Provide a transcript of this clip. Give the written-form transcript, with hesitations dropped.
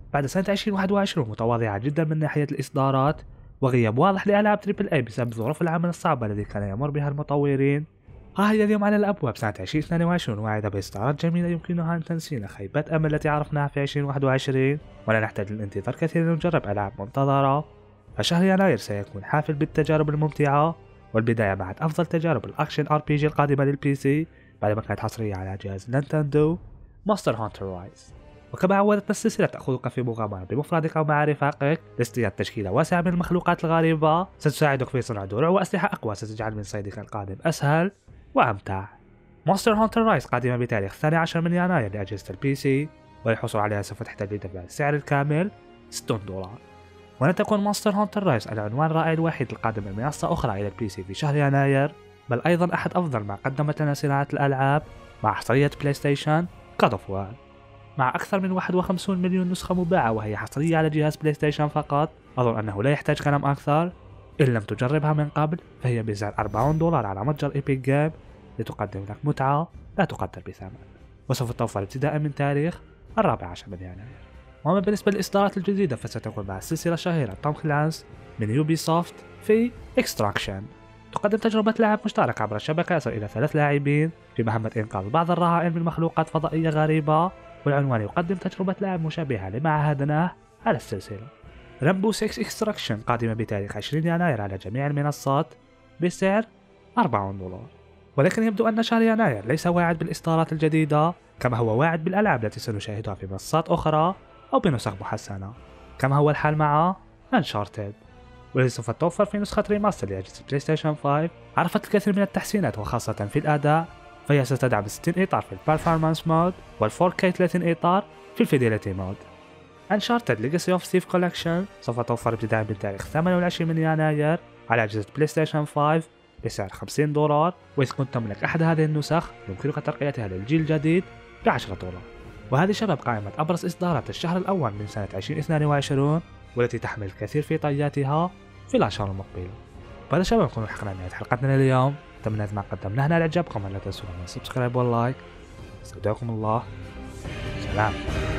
بعد سنة 2021 متواضعة جدا من ناحية الإصدارات وغياب واضح لألعاب تريبل اي بسبب ظروف العمل الصعبة التي كان يمر بها المطورين، ها هي اليوم على الأبواب سنة 2022 واعدة بإصدارات جميلة يمكنها أن تنسينا خيبة أمل التي عرفناها في 2021، ولا نحتاج للانتظار كثيرا لنجرب ألعاب منتظرة. فشهر يناير سيكون حافل بالتجارب الممتعة، والبداية مع أفضل تجارب الأكشن RPG القادمة للبي سي بعدما كانت حصرية على جهاز نينتندو، مونستر هانتر رايز. وكما عودتنا السلسلة تأخذك في مغامرة بمفردك أو مع رفاقك لاصطياد تشكيلة واسعة من المخلوقات الغريبة ستساعدك في صنع دروع وأسلحة أقوى ستجعل من صيدك القادم أسهل وأمتع. مونستر هانتر رايز قادمة بتاريخ 12 من يناير لأجهزة البي سي، وللحصول عليها سوف تحتاج لدفع السعر الكامل $60. ولن تكون مونستر هانتر رايز العنوان الرائع الوحيد القادم من منصة أخرى إلى البي سي في شهر يناير، بل أيضا أحد أفضل ما قدمت لنا صناعة الألعاب مع حصرية بلاي ستيشن God of War. مع أكثر من 51 مليون نسخة مباعة وهي حصرية على جهاز بلاي ستيشن فقط، أظن أنه لا يحتاج كلام أكثر. إن لم تجربها من قبل فهي بسعر $40 على متجر إيبك جيم لتقدم لك متعة لا تقدر بثمن، وسوف توفر ابتداء من تاريخ 14 من يناير. وأما بالنسبة للإصدارات الجديدة فستكون مع السلسلة الشهيرة توم كلانس من يوبي سوفت في إكستراكشن، تقدم تجربة لعب مشترك عبر الشبكة يصل إلى 3 لاعبين في مهمة إنقاذ بعض الرهائن من مخلوقات فضائية غريبة، والعنوان يقدم تجربة لعب مشابهة لما عاهدناه على السلسلة. رامبو 6 إكستراكشن قادمة بتاريخ 20 يناير على جميع المنصات بسعر $40، ولكن يبدو أن شهر يناير ليس واعد بالإصدارات الجديدة كما هو واعد بالألعاب التي سنشاهدها في منصات أخرى أو بنسخ محسنة، كما هو الحال مع أنشارتد، والتي سوف توفر في نسخة ريماستر لأجهزة بلاي ستيشن 5 عرفت الكثير من التحسينات وخاصة في الأداء، فهي ستدعم 60 إطار في البرفورمانس مود وال4K 30 إطار في الفيديليتي مود. أنشارتد ليجاسي أوف ثيف كولكشن سوف توفر ابتداء من تاريخ 28 من يناير على أجهزة بلاي ستيشن 5 بسعر $50، وإذا كنت تملك أحد هذه النسخ يمكنك ترقيتها للجيل الجديد $10. وهذه شباب قائمة أبرز إصدارات الشهر الأول من سنة 2022 والتي تحمل الكثير في طياتها في الأشهر المقبلة. وهذا شباب نكون حقنا نهاية حلقتنا لليوم، أتمنى ما قدمناه نال إعجابكم، لا تنسوا من السبسكرايب واللايك. استودعكم الله، سلام.